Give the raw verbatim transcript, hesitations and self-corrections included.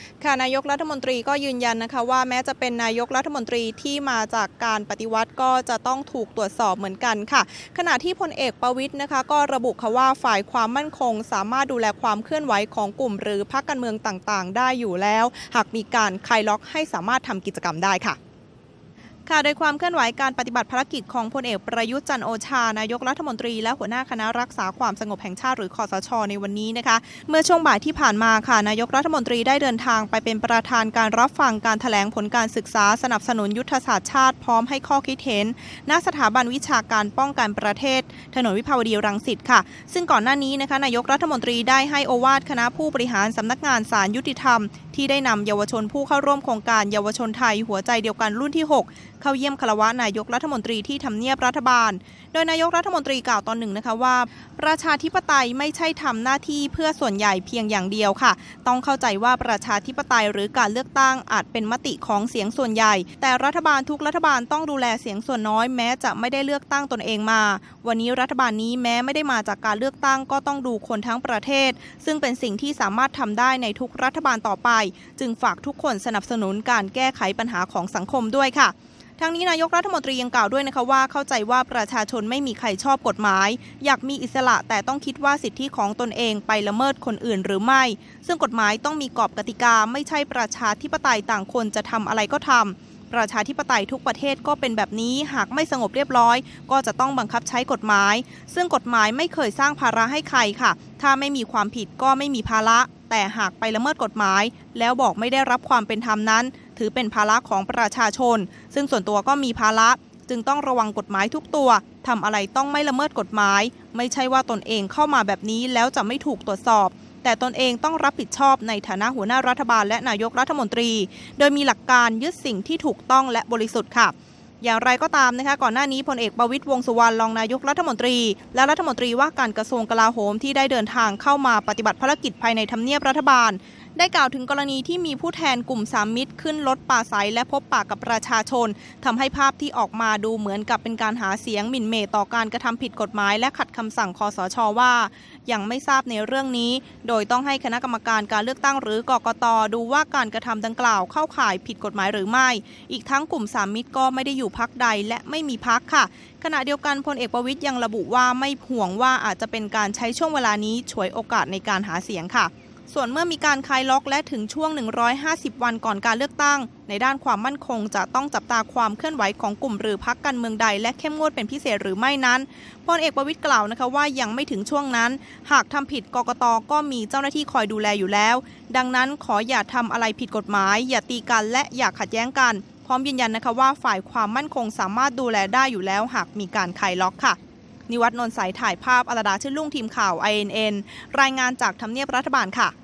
ค่ะนายกรัฐมนตรีก็ยืนยันนะคะว่าแม้จะเป็นนายกรัฐมนตรีที่มาจากการปฏิวัติก็จะต้องถูกตรวจสอบเหมือนกันค่ะขณะที่พลเอกประวิตรนะคะก็ระบุค่ะว่าฝ่ายความมั่นคงสามารถดูแลความเคลื่อนไหวของกลุ่มหรือพรรคการเมืองต่างๆได้อยู่แล้วหากมีการคลายล็อกให้สามารถทำกิจกรรมได้ค่ะค่ะโดยความเคลื่อนไหวการปฏิบัติภารกิจของพลเอกประยุทธ์จันทร์โอชานายกรัฐมนตรีและหัวหน้าคณะรักษาความสงบแห่งชาติหรือคสช.ในวันนี้นะคะเมื่อช่วงบ่ายที่ผ่านมาค่ะนายกรัฐมนตรีได้เดินทางไปเป็นประธานการรับฟังการแถลงผลการศึกษาสนับสนุนยุทธศาสตร์ชาติพร้อมให้ข้อคิดเห็นณสถาบันวิชาการป้องกันประเทศถนนวิภาวดีรังสิตค่ะซึ่งก่อนหน้านี้นะคะนายกรัฐมนตรีได้ให้โอวาทคณะผู้บริหารสำนักงานศาลยุติธรรมที่ได้นำเยาวชนผู้เข้าร่วมโครงการเยาวชนไทยหัวใจเดียวกันรุ่นที่หกเข้าเยี่ยมคารวะนายกรัฐมนตรีที่ทำเนียบรัฐบาลโดยนายกรัฐมนตรีกล่าวตอนหนึ่งนะคะว่าประชาธิปไตยไม่ใช่ทำหน้าที่เพื่อส่วนใหญ่เพียงอย่างเดียวค่ะต้องเข้าใจว่าประชาธิปไตยหรือการเลือกตั้งอาจเป็นมติของเสียงส่วนใหญ่แต่รัฐบาลทุกรัฐบาลต้องดูแลเสียงส่วนน้อยแม้จะไม่ได้เลือกตั้งตนเองมาวันนี้รัฐบาลนี้แม้ไม่ได้มาจากการเลือกตั้งก็ต้องดูคนทั้งประเทศซึ่งเป็นสิ่งที่สามารถทำได้ในทุกรัฐบาลต่อไปจึงฝากทุกคนสนับสนุนการแก้ไขปัญหาของสังคมด้วยค่ะทั้งนี้นายกรัฐมนตรียังกล่าวด้วยนะคะว่าเข้าใจว่าประชาชนไม่มีใครชอบกฎหมายอยากมีอิสระแต่ต้องคิดว่าสิทธิของตนเองไปละเมิดคนอื่นหรือไม่ซึ่งกฎหมายต้องมีกรอบกติกาไม่ใช่ประชาธิปไตยต่างคนจะทำอะไรก็ทำประชาธิปไตยทุกประเทศก็เป็นแบบนี้หากไม่สงบเรียบร้อยก็จะต้องบังคับใช้กฎหมายซึ่งกฎหมายไม่เคยสร้างภาระให้ใครค่ะถ้าไม่มีความผิดก็ไม่มีภาระแต่หากไปละเมิดกฎหมายแล้วบอกไม่ได้รับความเป็นธรรมนั้นถือเป็นภาระของประชาชนซึ่งส่วนตัวก็มีภาระจึงต้องระวังกฎหมายทุกตัวทำอะไรต้องไม่ละเมิดกฎหมายไม่ใช่ว่าตนเองเข้ามาแบบนี้แล้วจะไม่ถูกตรวจสอบแต่ตนเองต้องรับผิดชอบในฐานะหัวหน้ารัฐบาลและนายกรัฐมนตรีโดยมีหลักการยึดสิ่งที่ถูกต้องและบริสุทธิ์ค่ะอย่างไรก็ตามนะคะก่อนหน้านี้พลเอกประวิตรวงษ์สุวรรณรองนายกรัฐมนตรีและรัฐมนตรีว่าการกระทรวงกลาโหมที่ได้เดินทางเข้ามาปฏิบัติภารกิจภายในทำเนียบรัฐบาลได้กล่าวถึงกรณีที่มีผู้แทนกลุ่มสามมิตรขึ้นรถปราศัยและพบปะกับประชาชนทำให้ภาพที่ออกมาดูเหมือนกับเป็นการหาเสียงหมิ่นเหม่ต่อการกระทำผิดกฎหมายและขัดคำสั่งคสช.ว่ายังไม่ทราบในเรื่องนี้โดยต้องให้คณะกรรมการการเลือกตั้งหรือกกต.ดูว่าการกระทำดังกล่าวเข้าข่ายผิดกฎหมายหรือไม่อีกทั้งกลุ่มสามมิตรก็ไม่ได้อยู่พรรคใดและไม่มีพรรคค่ะขณะเดียวกันพลเอกประวิตรยังระบุว่าไม่ห่วงว่าอาจจะเป็นการใช้ช่วงเวลานี้ฉวยโอกาสในการหาเสียงค่ะส่วนเมื่อมีการคลายล็อกและถึงช่วงหนึ่งร้อยห้าสิบวันก่อนการเลือกตั้งในด้านความมั่นคงจะต้องจับตาความเคลื่อนไหวของกลุ่มหรือพรรคการเมืองใดและเข้มงวดเป็นพิเศษหรือไม่นั้นพลเอกประวิตรกล่าวนะคะว่ายังไม่ถึงช่วงนั้นหากทำผิดกกต.ก็มีเจ้าหน้าที่คอยดูแลอยู่แล้วดังนั้นขออย่าทำอะไรผิดกฎหมายอย่าตีกันและอย่าขัดแย้งกันพร้อมยืนยันนะคะว่าฝ่ายความมั่นคงสามารถดูแลได้อยู่แล้วหากมีการคลายล็อกค่ะนิวัฒน์ นนท์ใสถ่ายภาพอรดาชื่นลุ่งทีมข่าว ไอ เอ็น เอ็น รายงานจากทำเนียบรัฐบาลค่ะ